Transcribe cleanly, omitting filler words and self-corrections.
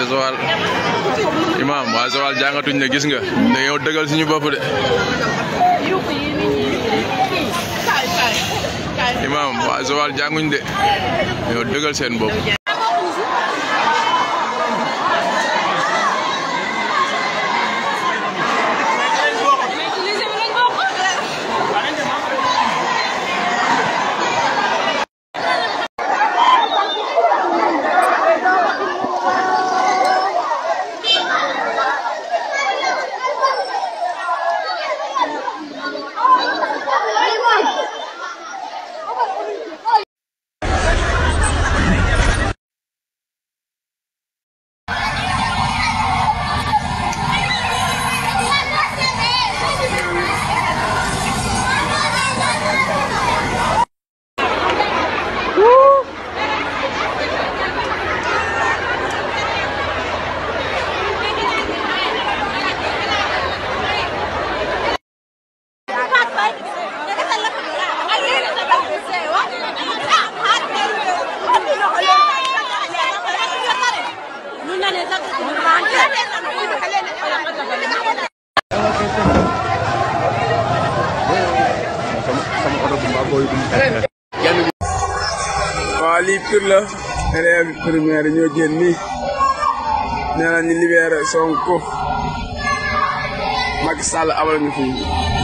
Joal imam waa Joal jàngatuñ ne gis nga dañoo dëggal suñu bopp de imam waa Joal jànguñ de dañoo dëggal seen bopp waaw lii pur la élève primaire ñoo génn nii nee na ñu libéré Sonko Macky Sall abal ñu fii